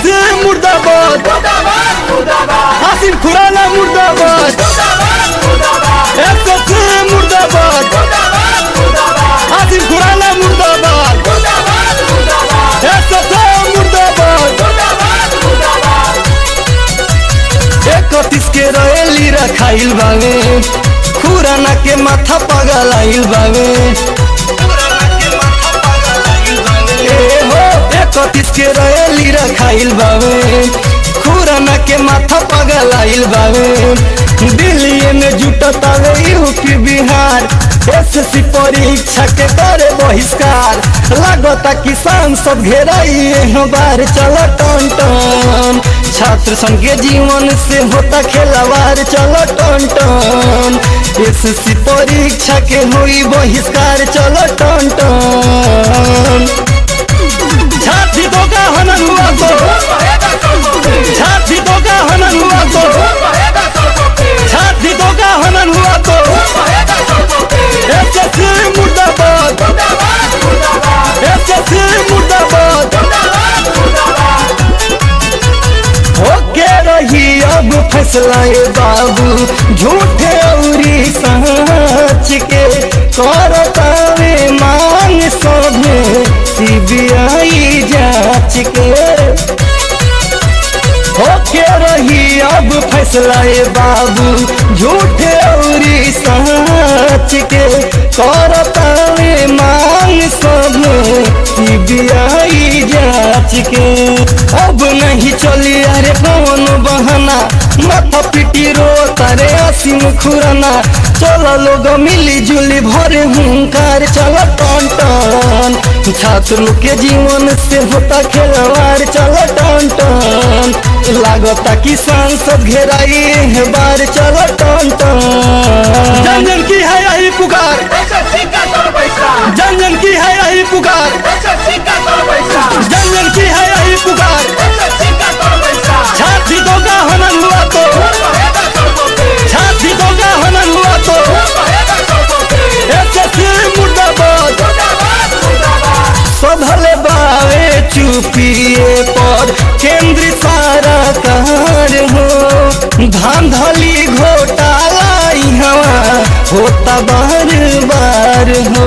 SSC मुर्दाबाद, हासिम खुराना मुर्दाबाद, SSC मुर्दाबाद, हासिम खुराना मुर्दाबाद, एसएससी मुर्दाबाद। 31 के रैली रखाइल बावे, खुराना के माथा पगलाइल बावे। 31 के रैली रखाइल बावे, खुराना के माथा पगलाइल बावे। दिल्ली में जुटतावे यूपी बिहार, एसएससी परीक्षा के करे बहिष्कार। लागता किसान सब घेराइए बार, चलो टन टन। छात्र संघ के जीवन से होता खिलवाड़, चलो टन टन। एसएससी परीक्षा के हुई बहिष्कार, चलो टन टन। छाती तो का हनन हुआ तो, छाती तो का हनन हुआ तो, छाती तो का हनन हुआ तो। एसएससी मुर्दाबाद, एसएससी मुर्दाबाद। होके रही अब फैसला ये बाबू, झूठे औरी सच के करतावे मांग सभे सीबीआई जांच के। होके रही अब फैसला ये बाबू, झूठे औरी सच के करतावे मांग सभे सीबीआई जांच के। अब नहीं चली अरे कौन बहाना, माथा पिटी रो तारे आसिम खुराना। चलो लोग मिली जुली भरे हुंकार, चलो टन टन। छात्र लोग के जीवन से होता खिलवाड़, चलो टन टन। लागता किसान सब घेराई है बार, चलो टन टन। जन जन की है यही पुकार, जन जन की है यही पुकार, जन जन की है यही पुकार। छाती तो का हनन हुआ तो, छाती तो का हनन हुआ तो। एसएससी मुर्दाबाद। सधले बावे चुपिए पर केंद्र सारा कार हो। धांधली घोटाला यहाँ होता बार बार हो।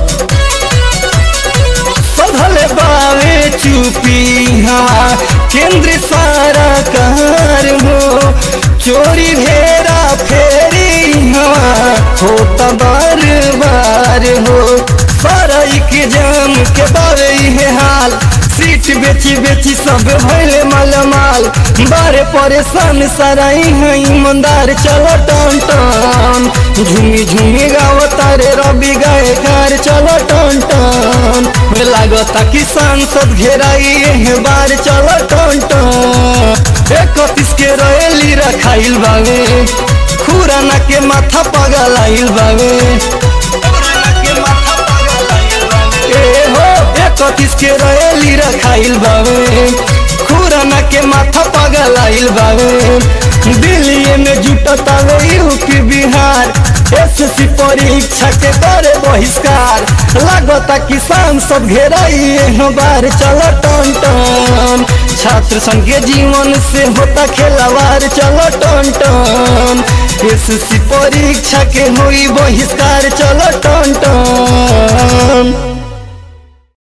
सधले बावे चुपिया केंद्र सारा कार हो। चोरी भेरा फेरी यहाँ होता बार बार हो। सारा एग्जाम के बारे ये हाल, सीट बेची बेची सब भैले मालमाल। बारे परेशान सारा यहाँ ईमानदार, चलो टन टन। झूमी झूमी गावता रे रवि गायकार, चलो टन टन। लागता किसान सब घेराई है बार, चलो टन टन। 31 के रैली रखाइल बावे, खुराना के माथा पगलाइल बावे। 31 के रैली रखाइल बावे, खुराना के माथा पगलाइल बावे। दिल्ली में जुटतावे यूपी बिहार, एसएससी परीक्षा के करे बहिष्कार। लागता किसान सब घेराइए बार, चलो टन टन। छात्र संघ के जीवन से होता खिलवाड़, चलो टन टन। एसएससी परीक्षा के हुई बहिष्कार, चलो टन टन।